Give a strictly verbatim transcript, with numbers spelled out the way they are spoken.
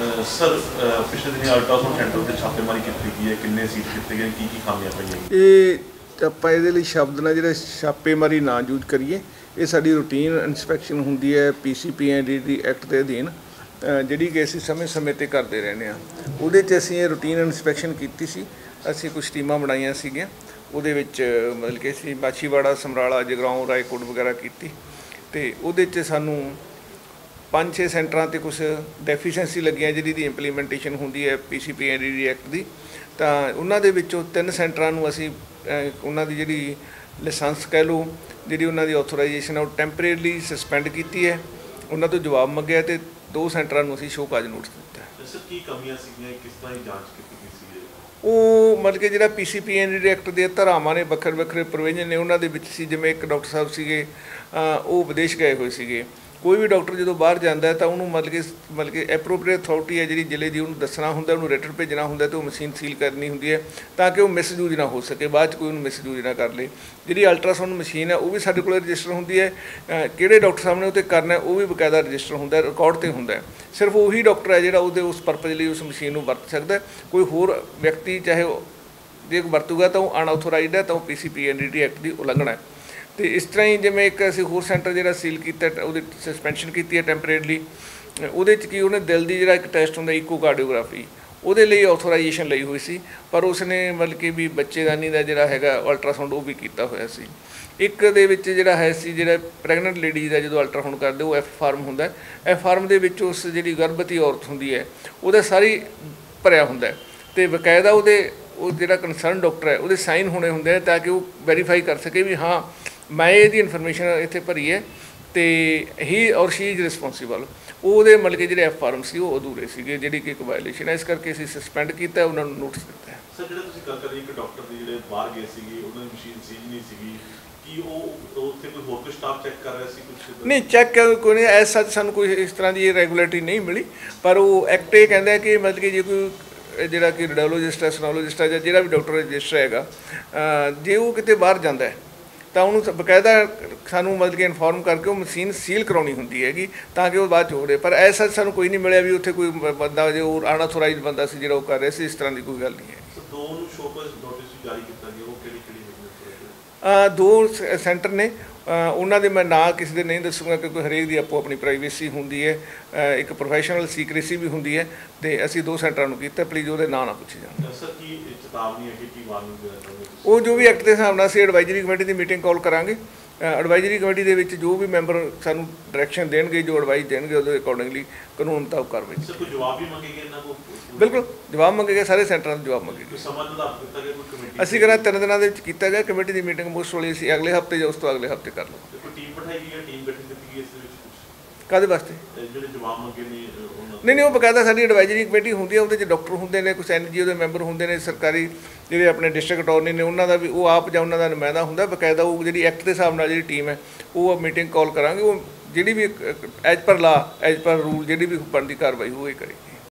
Sir पिछले दिन ultrasound centre से छापेमारी की गई है, किन्ने सीट किए गए, की की खामियां पाई ਇਹ ਆਪਾਂ ਇਹਦੇ ਲਈ ਸ਼ਬਦ ਨਾਲ ਜਿਹੜਾ ਛਾਪੇਮਾਰੀ ਨਾ ਯੂਜ਼ ਕਰੀਏ। ਇਹ ਸਾਡੀ ਰੂਟੀਨ ਇਨਸਪੈਕਸ਼ਨ ਹੁੰਦੀ ਹੈ P C P N D D act ਦੇ ਅਧੀਨ, ਜਿਹੜੀ ਕਿ ਅਸੀਂ ਸਮੇਂ ਸਮੇਂ 'ਤੇ ਕਰਦੇ ਰਹਿੰਦੇ ਹਾਂ। ਉਹਦੇ 'ਚ ਅਸੀਂ ਇਹ ਰੂਟੀਨ ਇਨਸਪੈਕਸ਼ਨ ਕੀਤੀ ਸੀ। ਅਸੀਂ ਕੁਛ ਟੀਮਾਂ ਬਣਾਈਆਂ ਸੀਗੀਆਂ, ਉਹਦੇ ਵਿੱਚ ਮਤਲਬ ਕਿ ਅਸੀਂ ਮਾਛੀਵਾੜਾ, ਸਮਰਾਲਾ, ਜਗਰਾਓਂ, ਰਾਏਕੋਟ ਵਗੈਰਾ ਕੀਤੀ, ਅਤੇ ਉਹਦੇ 'ਚ ਸਾਨੂੰ ਪੰਜ ਛੇ ਸੈਂਟਰਾਂ 'ਤੇ ਕੁਛ ਡੈਫੀਸ਼ੈਂਸੀ ਲੱਗੀਆਂ ਜਿਹਦੀ ਦੀ ਇੰਪਲੀਮੈਂਟੇਸ਼ਨ ਹੁੰਦੀ ਹੈ P C P N D D act ਦੀ। ਤਾਂ ਉਹਨਾਂ ਦੇ ਵਿੱਚੋਂ ਤਿੰਨ ਸੈਂਟਰਾਂ ਨੂੰ ਅਸੀਂ ਉਹਨਾਂ ਦੀ ਜਿਹੜੀ ਲਾਇਸੈਂਸ ਕਹਿ ਲਓ, ਜਿਹੜੀ ਉਹਨਾਂ ਦੀ ਆਥੋਰਾਈਜੇਸ਼ਨ ਹੈ ਉਹ ਟੈਂਪਰੇਰੀ ਸਸਪੈਂਡ ਕੀਤੀ ਹੈ, ਉਹਨਾਂ ਤੋਂ ਜਵਾਬ ਮੰਗਿਆ, ਅਤੇ ਦੋ ਸੈਂਟਰਾਂ ਨੂੰ ਅਸੀਂ ਸ਼ੋਅ ਕਾਜ਼ ਨੋਟਿਸ ਦਿੱਤਾ। ਸਰ ਕੀ ਕਮੀਆਂ ਸੀਗੀਆਂ, ਕਿਸ ਤਰ੍ਹਾਂ ਦੀ ਜਾਂਚ ਕੀਤੀ ਗਈ ਸੀ? ਉਹ ਮਤਲਬ ਕਿ ਜਿਹੜਾ P C P N D D act ਦੇ ਧਾਰਾਵਾਂ ਨੇ ਵੱਖਰੇ ਵੱਖਰੇ ਪ੍ਰੋਵੀਜ਼ਨ ਨੇ, ਉਹਨਾਂ ਦੇ ਵਿੱਚ ਸੀ। ਜਿਵੇਂ ਇੱਕ ਡਾਕਟਰ ਸਾਹਿਬ ਸੀਗੇ, ਉਹ ਵਿਦੇਸ਼ ਗਏ ਹੋਏ ਸੀਗੇ। ਕੋਈ ਵੀ ਡਾਕਟਰ ਜਦੋਂ ਬਾਹਰ ਜਾਂਦਾ ਤਾਂ ਉਹਨੂੰ ਮਤਲਬ ਕਿ ਮਤਲਬ ਕਿ ਐਪਰੋਪਰੀਏਟ ਅਥਾਰਟੀ ਹੈ ਜਿਹੜੀ ਜ਼ਿਲ੍ਹੇ ਦੀ, ਉਹਨੂੰ ਦੱਸਣਾ ਹੁੰਦਾ, ਉਹਨੂੰ ਰਿਟਨ ਭੇਜਣਾ ਹੁੰਦਾ, ਅਤੇ ਉਹ ਮਸ਼ੀਨ ਸੀਲ ਕਰਨੀ ਹੁੰਦੀ ਹੈ ਤਾਂ ਕਿ ਉਹ ਮਿਸਯੂਜ ਨਾ ਹੋ ਸਕੇ, ਬਾਅਦ 'ਚ ਕੋਈ ਉਹਨੂੰ ਮਿਸਯੂਜ ਨਾ ਕਰ ਲਏ। ਜਿਹੜੀ ਅਲਟਰਾਸਾਊਂਡ ਮਸ਼ੀਨ ਹੈ ਉਹ ਵੀ ਸਾਡੇ ਕੋਲ ਰਜਿਸਟਰ ਹੁੰਦੀ ਹੈ, ਕਿਹੜੇ ਡਾਕਟਰ ਸਾਹਿਬ ਨੇ ਉਹ 'ਤੇ ਕਰਨਾ ਉਹ ਵੀ ਬਕਾਇਦਾ ਰਜਿਸਟਰ ਹੁੰਦਾ, ਰਿਕਾਰਡ 'ਤੇ ਹੁੰਦਾ। ਸਿਰਫ ਉਹੀ ਡਾਕਟਰ ਹੈ ਜਿਹੜਾ ਉਹਦੇ ਉਸ ਪਰਪਜ਼ ਲਈ ਉਸ ਮਸ਼ੀਨ ਨੂੰ ਵਰਤ ਸਕਦਾ। ਕੋਈ ਹੋਰ ਵਿਅਕਤੀ ਚਾਹੇ ਜੇ ਵਰਤੂਗਾ ਤਾਂ ਉਹ ਅਨਆਥੋਰਾਈਜ਼ਡ ਹੈ, ਤਾਂ ਉਹ P C P N D D act ਦੀ ਉਲੰਘਣਾ ਹੈ। ਅਤੇ ਇਸ ਤਰ੍ਹਾਂ ਹੀ ਜਿਵੇਂ ਇੱਕ ਅਸੀਂ ਹੋਰ ਸੈਂਟਰ ਜਿਹੜਾ ਸੀਲ ਕੀਤਾ, ਉਹਦੀ ਸਸਪੈਂਸ਼ਨ ਕੀਤੀ ਹੈ ਟੈਂਪਰੇਰਲੀ। ਉਹਦੇ 'ਚ ਕੀ ਉਹਨੇ ਦਿਲ ਦੀ ਜਿਹੜਾ ਇੱਕ ਟੈਸਟ ਹੁੰਦਾ ਈਕੋ ਕਾਰਡੀਓਗ੍ਰਾਫੀ, ਉਹਦੇ ਲਈ ਆਥੋਰਾਈਜੇਸ਼ਨ ਲਈ ਹੋਈ ਸੀ, ਪਰ ਉਸਨੇ ਮਤਲਬ ਕਿ ਵੀ ਬੱਚੇਦਾਨੀ ਦਾ ਜਿਹੜਾ ਹੈਗਾ ਅਲਟਰਾਸਾਊਂਡ ਉਹ ਵੀ ਕੀਤਾ ਹੋਇਆ ਸੀ। ਇੱਕ ਦੇ ਵਿੱਚ ਜਿਹੜਾ ਹੈ ਸੀ ਜਿਹੜਾ ਪ੍ਰੈਗਨੈਂਟ ਲੇਡੀਜ਼ ਦਾ ਜਦੋਂ ਅਲਟਰਾਸਾਊਂਡ ਕਰਦੇ ਉਹ ਐਫ ਫਾਰਮ ਹੁੰਦਾ। ਐਫ ਫਾਰਮ ਦੇ ਵਿੱਚ ਉਸ ਜਿਹੜੀ ਗਰਭਵਤੀ ਔਰਤ ਹੁੰਦੀ ਹੈ ਉਹਦਾ ਸਾਰੀ ਭਰਿਆ ਹੁੰਦਾ, ਅਤੇ ਬਕਾਇਦਾ ਉਹਦੇ ਉਹ ਜਿਹੜਾ ਕੰਸਰਨ ਡਾਕਟਰ ਹੈ ਉਹਦੇ ਸਾਈਨ ਹੋਣੇ ਹੁੰਦੇ ਆ ਤਾਂ ਕਿ ਉਹ ਵੈਰੀਫਾਈ ਕਰ ਸਕੇ ਵੀ ਹਾਂ ਮੈਂ ਇਹਦੀ ਇਨਫੋਰਮੇਸ਼ਨ ਇੱਥੇ ਭਰੀ ਹੈ ਅਤੇ ਹੀ ਔਰ ਸ਼ੀ ਇਜ਼ ਰਿਸਪੋਂਸੀਬਲ। ਉਹਦੇ ਮਤਲਬ ਕਿ ਜਿਹੜੇ ਐਫ ਫਾਰਮ ਸੀ ਉਹ ਅਧੂਰੇ ਸੀਗੇ, ਜਿਹੜੀ ਕਿ ਇੱਕ ਵਾਇਲੇਸ਼ਨ ਹੈ। ਇਸ ਕਰਕੇ ਅਸੀਂ ਸਸਪੈਂਡ ਕੀਤਾ, ਉਹਨਾਂ ਨੂੰ ਨੋਟਿਸ ਦਿੱਤਾ ਹੈ। ਸਰ ਜਿਹੜਾ ਤੁਸੀਂ ਗੱਲ ਕਰ ਰਹੇ ਇੱਕ ਡਾਕਟਰ ਦੇ ਜਿਹੜੇ ਬਾਹਰ ਗਏ ਸੀਗੇ, ਉਹਨਾਂ ਦੀ ਮਸ਼ੀਨ ਸੀਲ ਨਹੀਂ ਸੀਗੀ, ਕੀ ਉਹ ਉੱਥੇ ਕੋਈ ਹੋਰ ਕੋਈ ਸਟਾਫ ਚੈੱਕ ਕਰ ਰਿਹਾ ਸੀ ਕੁਛ? ਨਹੀਂ, ਚੈੱਕ ਕੋਈ ਨਹੀਂ, ਐਸ ਸੱਚ ਸਾਨੂੰ ਕੋਈ ਇਸ ਤਰ੍ਹਾਂ ਦੀ ਰੈਗੂਲੇਟਰੀ ਨਹੀਂ ਮਿਲੀ, ਪਰ ਉਹ ਐਕਟ ਇਹ ਕਹਿੰਦਾ ਕਿ ਮਤਲਬ ਕਿ ਜੇ ਕੋਈ ਜਿਹੜਾ ਕਿ ਰੇਡੀਓਲੋਜਿਸਟ ਹੈ, ਸਨੋਲੋਜਿਸਟ ਹੈ, ਜਾਂ ਜਿਹੜਾ ਵੀ ਡਾਕਟਰ ਰਜਿਸਟਰ ਹੈਗਾ, ਜੇ ਉਹ ਕਿਤੇ ਬਾਹਰ ਜਾਂਦਾ ਹੈ ਤਾਂ ਉਹਨੂੰ ਬਕਾਇਦਾ ਸਾਨੂੰ ਮਤਲਬ ਕਿ ਇਨਫੋਰਮ ਕਰਕੇ ਉਹ ਮਸ਼ੀਨ ਸੀਲ ਕਰਾਉਣੀ ਹੁੰਦੀ ਹੈਗੀ ਤਾਂ ਕਿ ਉਹ ਬਾਅਦ 'ਚ ਹੋ ਰਹੇ। ਪਰ ਐਸਾ ਸਾਨੂੰ ਕੋਈ ਨਹੀਂ ਮਿਲਿਆ ਵੀ ਉੱਥੇ ਕੋਈ ਬੰਦਾ ਜੋ ਅਨਆਥੋਰਾਈਜ਼ਡ ਬੰਦਾ ਸੀ ਜਿਹੜਾ ਉਹ ਕਰ ਰਿਹਾ ਸੀ। ਇਸ ਤਰ੍ਹਾਂ ਦੀ ਕੋਈ ਗੱਲ ਨਹੀਂ ਹੈ। ਦੋ ਨੂੰ ਸ਼ੋਅ ਕਾਜ਼ ਨੋਟਿਸ ਜਾਰੀ ਕੀਤਾ ਗਿਆ, ਉਹ ਕਿਹੜੀ ਕਿਹੜੀ? ਦੋ ਸੈਂਟਰ ਨੇ, ਉਹਨਾਂ ਦੇ ਮੈਂ ਨਾਂ ਕਿਸੇ ਦੇ ਨਹੀਂ ਦੱਸੂਗਾ ਕਿਉਂਕਿ ਹਰੇਕ ਦੀ ਆਪੋ ਆਪਣੀ ਪ੍ਰਾਈਵੇਸੀ ਹੁੰਦੀ ਹੈ, ਇੱਕ ਪ੍ਰੋਫੈਸ਼ਨਲ ਸੀਕਰੇਸੀ ਵੀ ਹੁੰਦੀ ਹੈ, ਅਤੇ ਅਸੀਂ ਦੋ ਸੈਂਟਰਾਂ ਨੂੰ ਕੀਤਾ। ਪਲੀਜ਼ ਉਹਦੇ ਨਾਂ ਨਾ ਪੁੱਛੇ ਜਾਣ। ਸਰ ਕੀ ਚੇਤਾਵਨੀ ਹੈ ਕਿ ਕੀ ਵਾਰਨਿੰਗ ਦੇਣਾ ਚਾਹੁੰਦੇ? ਉਹ ਜੋ ਵੀ ਐਕਟ ਦੇ ਹਿਸਾਬ ਨਾਲ ਅਸੀਂ ਐਡਵਾਈਜ਼ਰੀ ਕਮੇਟੀ ਦੀ ਮੀਟਿੰਗ ਕਾਲ ਕਰਾਂਗੇ। ਐਡਵਾਈਜ਼ਰੀ ਕਮੇਟੀ ਦੇ ਵਿੱਚ ਜੋ ਵੀ ਮੈਂਬਰ ਸਾਨੂੰ ਡਾਇਰੈਕਸ਼ਨ ਦੇਣਗੇ, ਜੋ ਐਡਵਾਈਜ਼ ਦੇਣਗੇ, ਉਹਦੇ ਅਕੋਰਡਿੰਗਲੀ ਕਾਨੂੰਨ ਮੁਤਾਬਕ ਕਾਰਵਾਈ। ਸਰ ਕੋਈ ਜਵਾਬ ਵੀ ਮੰਗੇਗੇ ਇਹਨਾਂ ਕੋਲ? ਬਿਲਕੁਲ ਜਵਾਬ ਮੰਗੇਗਾ, ਸਾਰੇ ਸੈਂਟਰਾਂ ਨੂੰ ਜਵਾਬ ਮੰਗੇਗਾ। ਸਮਾਂ ਨਿਰਧਾਰਿਤ ਕੀਤਾ ਗਿਆ ਕੋਈ ਕਮੇਟੀ? ਅਸੀਂ ਕਹਿੰਦਾ ਤਿੰਨ ਦਿਨਾਂ ਦੇ ਵਿੱਚ ਕੀਤਾ ਗਿਆ। ਕਮੇਟੀ ਦੀ ਮੀਟਿੰਗ ਮੋਸਟ ਵਾਲੀ ਅਸੀਂ ਅਗਲੇ ਹਫ਼ਤੇ ਜਾਂ ਉਸ ਤੋਂ ਅਗਲੇ ਹਫ਼ਤੇ ਕਰ ਲਵਾਂਗੇ। ਕੋਈ ਟੀਮ ਬਿਠਾਈ ਗਈ ਹੈ, ਟੀਮ ਗਠਿਤ ਕੀਤੀ ਗਈ ਇਸ ਦੇ ਵਿੱਚ ਕੁਛ? ਕਾਹਦੇ ਵਾਸਤੇ? ਜਿਹੜੇ ਜਵਾਬ ਮੰਗੇ ਨੇ ਨਹੀਂ ਨਹੀਂ ਉਹ ਬਕਾਇਦਾ ਸਾਡੀ ਐਡਵਾਈਜ਼ਰੀ ਕਮੇਟੀ ਹੁੰਦੀ ਹੈ, ਉਹਦੇ 'ਚ ਡਾਕਟਰ ਹੁੰਦੇ ਨੇ, ਕੁਛ ਐਨ ਜੀ ਓ ਦੇ ਮੈਂਬਰ ਹੁੰਦੇ ਨੇ, ਸਰਕਾਰੀ ਜਿਹੜੇ ਆਪਣੇ ਡਿਸਟ੍ਰਿਕਟ ਅਟਾਰਨੀ ਨੇ ਉਹਨਾਂ ਦਾ ਵੀ ਉਹ ਆਪ ਜਾਂ ਉਹਨਾਂ ਦਾ ਨੁਮਾਇੰਦਾ ਹੁੰਦਾ। ਬਕਾਇਦਾ ਉਹ ਜਿਹੜੀ ਐਕਟ ਦੇ ਹਿਸਾਬ ਨਾਲ ਜਿਹੜੀ ਟੀਮ ਹੈ ਉਹ ਮੀਟਿੰਗ ਕਾਲ ਕਰਾਂਗੇ, ਉਹ ਜਿਹੜੀ ਵੀ ਐਜ ਪਰ ਲਾ ਐਜ ਪਰ ਰੂਲ ਜਿਹੜੀ ਵੀ ਬਣਦੀ ਕਾਰਵਾਈ ਉਹ ਇਹ ਕਰੇਗੀ।